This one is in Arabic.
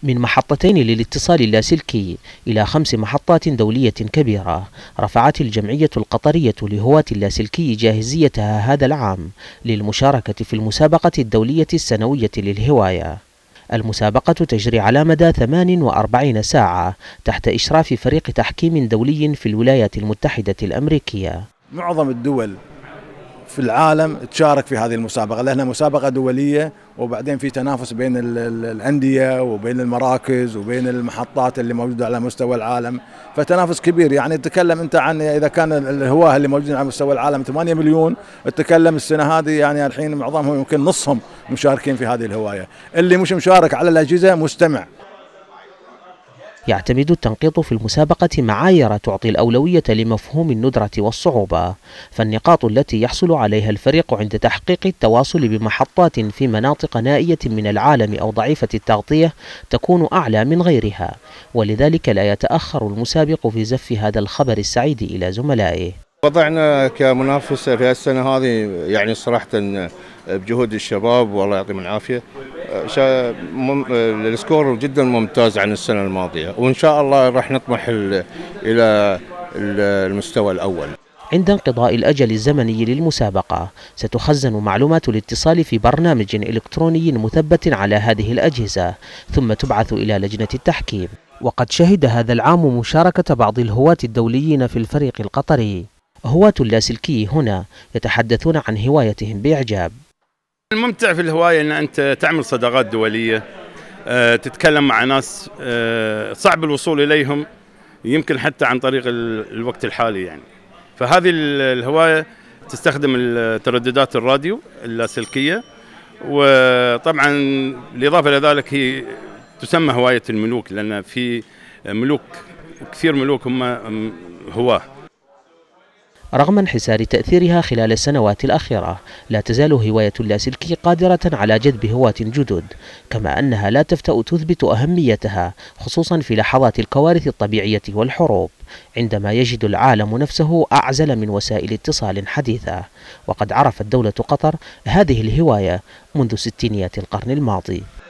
من محطتين للاتصال اللاسلكي إلى 5 محطات دولية كبيرة، رفعت الجمعية القطرية لهواة اللاسلكي جاهزيتها هذا العام للمشاركة في المسابقة الدولية السنوية للهواية. المسابقة تجري على مدى 48 ساعة تحت إشراف فريق تحكيم دولي في الولايات المتحدة الأمريكية. معظم الدول في العالم تشارك في هذه المسابقة لأنها مسابقة دولية، وبعدين في تنافس بين الأندية وبين المراكز وبين المحطات اللي موجودة على مستوى العالم، فتنافس كبير. يعني تتكلم أنت عن إذا كان الهواة اللي موجودين على مستوى العالم 8 مليون، تتكلم السنة هذه يعني الحين معظمهم يمكن نصهم مشاركين في هذه الهواية، اللي مش مشارك على الأجهزة مستمع. يعتمد التنقيط في المسابقة معايير تعطي الأولوية لمفهوم الندرة والصعوبة، فالنقاط التي يحصل عليها الفريق عند تحقيق التواصل بمحطات في مناطق نائية من العالم أو ضعيفة التغطية تكون أعلى من غيرها، ولذلك لا يتأخر المسابق في زف هذا الخبر السعيد إلى زملائه. وضعنا كمنافسة في السنة هذه يعني صراحة بجهود الشباب والله يعطيهم العافية، السكور جدا ممتاز عن السنة الماضية، وإن شاء الله راح نطمح إلى المستوى الأول. عند انقضاء الأجل الزمني للمسابقة ستخزن معلومات الاتصال في برنامج إلكتروني مثبت على هذه الأجهزة، ثم تبعث إلى لجنة التحكيم. وقد شهد هذا العام مشاركة بعض الهواة الدوليين في الفريق القطري. هواة اللاسلكي هنا يتحدثون عن هوايتهم بإعجاب. الممتع في الهواية أن أنت تعمل صداقات دولية، تتكلم مع ناس صعب الوصول إليهم يمكن حتى عن طريق الوقت الحالي يعني. فهذه الهواية تستخدم الترددات الراديو اللاسلكية، وطبعا بالإضافة إلى ذلك هي تسمى هواية الملوك، لأن في ملوك كثير ملوك هم هواة. رغم انحسار تأثيرها خلال السنوات الأخيرة، لا تزال هواية اللاسلكي قادرة على جذب هواة جدد، كما أنها لا تفتأ تثبت أهميتها خصوصا في لحظات الكوارث الطبيعية والحروب، عندما يجد العالم نفسه أعزل من وسائل اتصال حديثة. وقد عرفت دولة قطر هذه الهواية منذ ستينيات القرن الماضي.